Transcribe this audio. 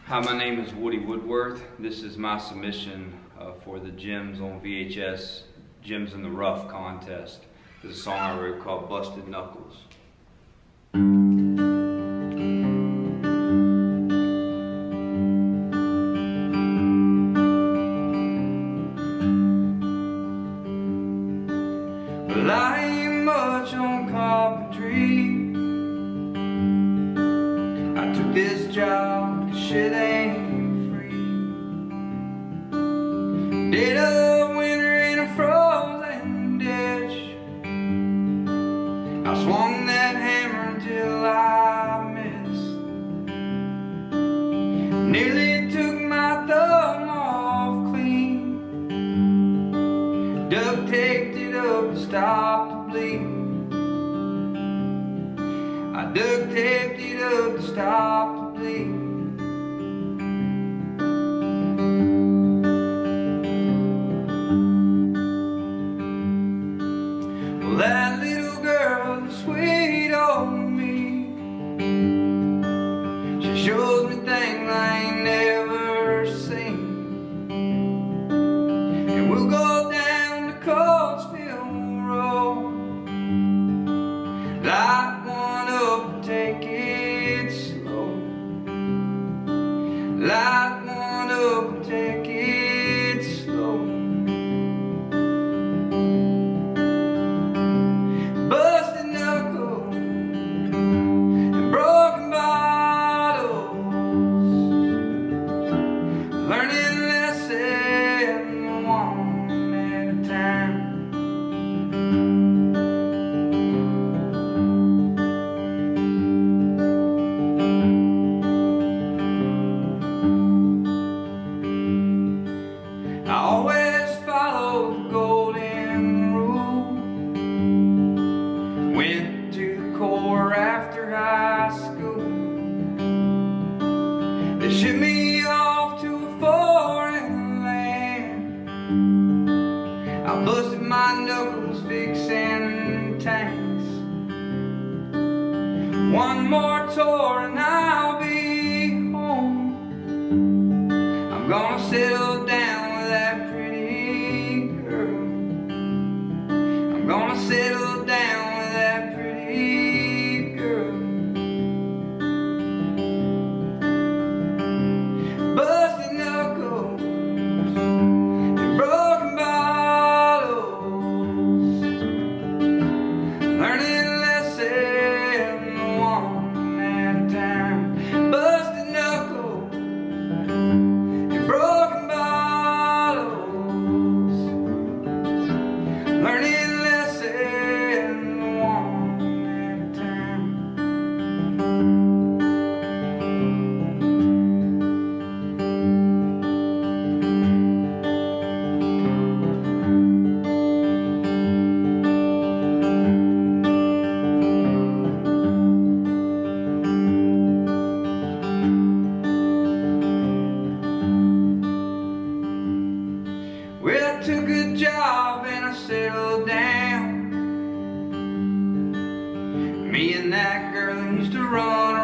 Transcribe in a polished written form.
Hi, my name is Woodworth. This is my submission for the Gems on VHS Gems in the Rough contest. This is a song I wrote called Busted Knuckles. Well, I ain't much on carpentry. I took this job 'cause shit ain't free. Dead of winter in a frozen ditch, I swung that hammer until I missed. Nearly took my thumb off clean, duct taped it up to stop the bleed. I duct taped it up to stop the bleed. Well, that little girl is sweet on me. She shows me things I ain't never seen. And we'll go down to Coatesville Road, light one up and take it slow. Light one up and take it slow. Busted knuckles and broken bottles, learning lessons one at a time. I always follow the golden rule. Went to the Corps after high school. They shipped me off to a foreign land. I busted my knuckles fixing tanks. One more tour and I'll be home. I'm gonna settle down with that pretty girl. I'm gonna settle down with that pretty girl. Busted knuckles and broken bottles, learning lessons one at a time. Busted knuckles and broken bottles, learning lessons one at a time. Well, I took a job and I settled down. Me and that girl used to run